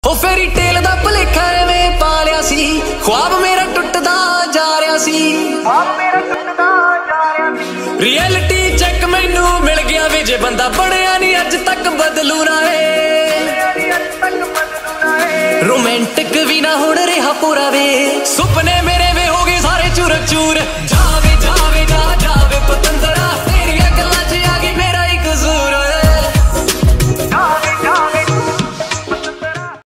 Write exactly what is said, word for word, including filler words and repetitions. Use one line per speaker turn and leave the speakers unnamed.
ਹੋ ਫੇਰੀ ਟੇਲ ਦਾ ਭਲੇਖਾ ਐਵੇਂ ਪਾ ਲਿਆ ਸੀ, ख्वाब ਮੇਰਾ ਟੁੱਟਦਾ ਜਾ ਰਿਹਾ ਸੀ, ख्वाब ਮੇਰਾ ਟੁੱਟਦਾ ਜਾ ਰਿਹਾ ਸੀ। ਰਿਐਲਿਟੀ ਚੈੱਕ ਮੈਨੂੰ ਮਿਲ ਗਿਆ ਵੇ, ਜੇ ਬੰਦਾ ਬਣਿਆ ਨਹੀਂ ਅੱਜ ਤੱਕ ਬਦਲੂ ਨਾ ਏ, ਰੋਮਾਂਟਿਕ ਵੀ ਨਾ ਹੁਣ ਰਿਹਾ ਪੂਰਾ ਵੇ, ਸੁਪਨੇ ਮੇਰੇ ਵੇ ਹੋ ਗਏ ਸਾਰੇ ਚੂਰ ਚੂਰ।